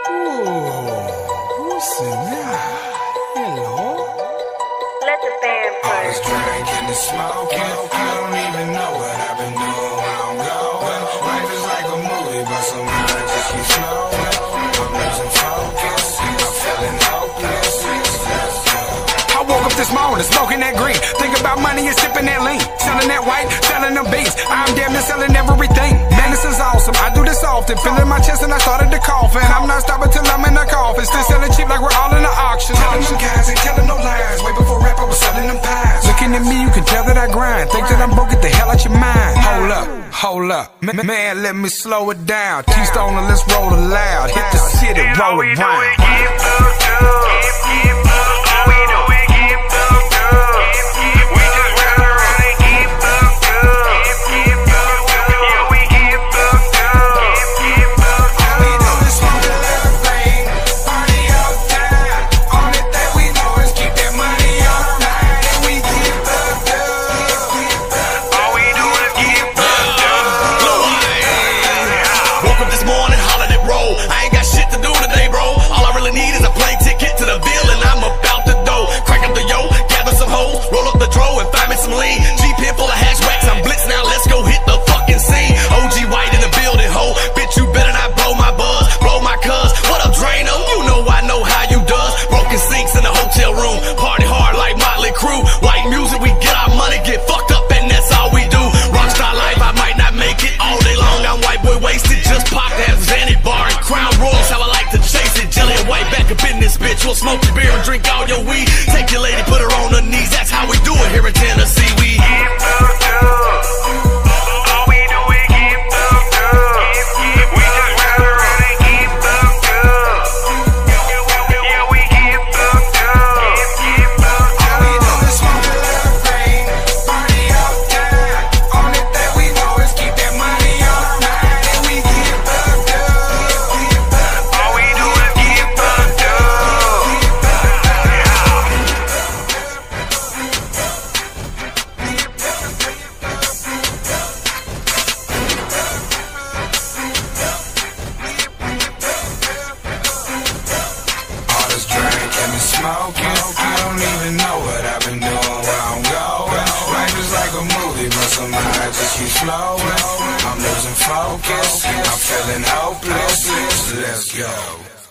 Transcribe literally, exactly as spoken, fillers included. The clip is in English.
who's in there? Hello? Let the band play. All this drink and this smoking, I don't even know what I've been doing, where I'm going. Life is like a movie, but somehow I just keep slowing. I'm losing focus, I'm feeling hopeless. I woke up this morning smoking that green, think about money and sipping that lean, selling that white, selling them beats. I'm damn near selling everything. Man, this is awesome. I do this often, feeling my chest and I started to cough. And I'm not stopping till I'm in the coffin, still selling cheap like we're all in the auction. Telling them guys ain't telling no lies. Way before rap, I was selling them pies. Looking at me, you can tell that I grind. Think that I'm broke, get the hell out your mind. Hold up, hold up, man, man let me slow it down. Keystone, let's roll it loud. Hit the city, roll it round. We'll smoke your beer and drink all your weed. Take your lady, put her on her knees. That's how we do it here in Tennessee. We get fucked up. All we do is get fucked up. We just ride around and get fucked up. Yeah, we get fucked up. All we do is smoke a little green, party all time. Only thing we know is keep that money all night. And we get fucked up. All we do is get fucked up. Smoking, I don't even know what I've been doing, where I'm going. Life is like a movie, but somehow I just keep flowing. I'm losing focus, I'm feeling hopeless. Let's go.